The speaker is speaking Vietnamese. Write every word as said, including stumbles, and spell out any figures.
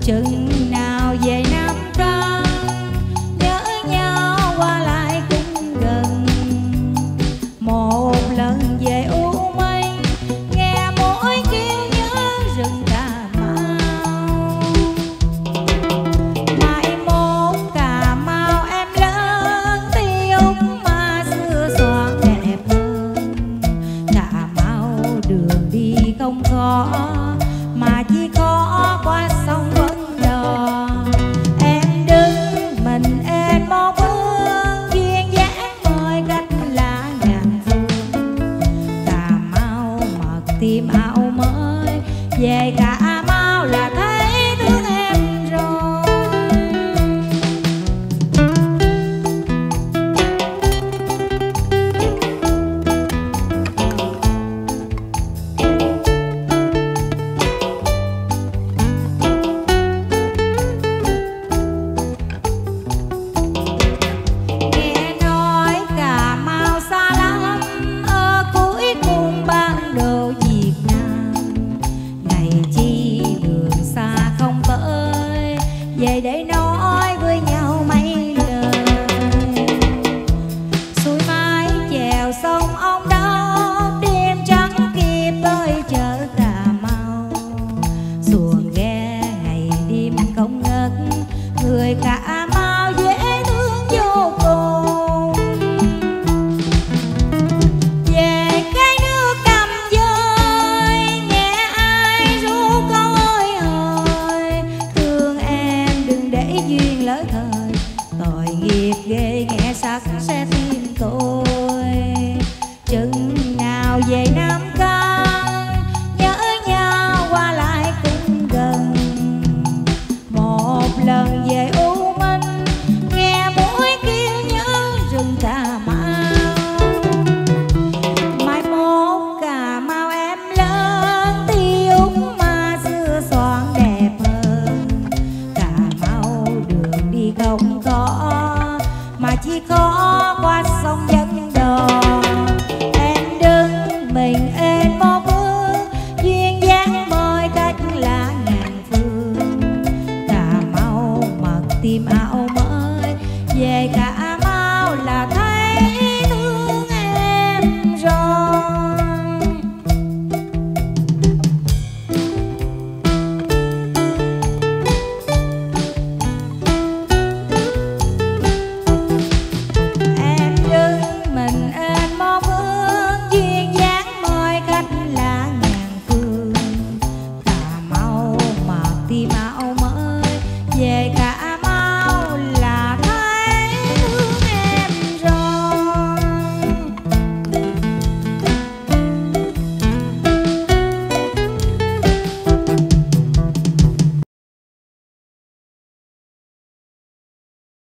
chừng nào về Nam Cam, nhớ nhau qua lại cũng gần. Một lần về U Mây, nghe mỗi kêu nhớ rừng Cà Mau. Mai mốt Cà Mau em lớn tiêu mà xưa xoan đẹp hơn. Cà Mau đường đi không khó mà chỉ có qua sông Vân Đò. Em đứng mình em một bước, duyên dáng mời cách lá ngàn phương. Cà Mau mặc tim áo mới, về Cà Mau là thấy thương em rồi. Nghe nói Cà Mau xa lắm, ở cuối cùng bản đồ Việt Nam. Ngày chi đường xa không tới, về để nói với nhau mấy lời. Xuôi mái chèo sông ông Đốc, đêm trắng kịp tới chợ Cà Mau. Xuồng ghe ngày đêm không ngớt, người Cà Mau dễ thương vô cùng. Về cái nước Cầm Giới, nghe ai ru câu ơi ơi, thương em đừng để duyên lỡ thời. Tội nghiệp ghê nghe sắc sẽ tim tôi. Chừng nào về Nam Cam, nhớ nhau qua lại cũng gần. Một lần về U Minh, nghe mũi kêu nhớ rừng Cà Mau. Mai mốt Cà Mau em lớn tiêu mà xưa xoan đẹp hơn. Cà Mau đường đi không có mà chỉ có qua sông Vân Đò. Em đứng mình em một bước, duyên dáng mời cách lá ngàn phương. Cà Mau mặc tim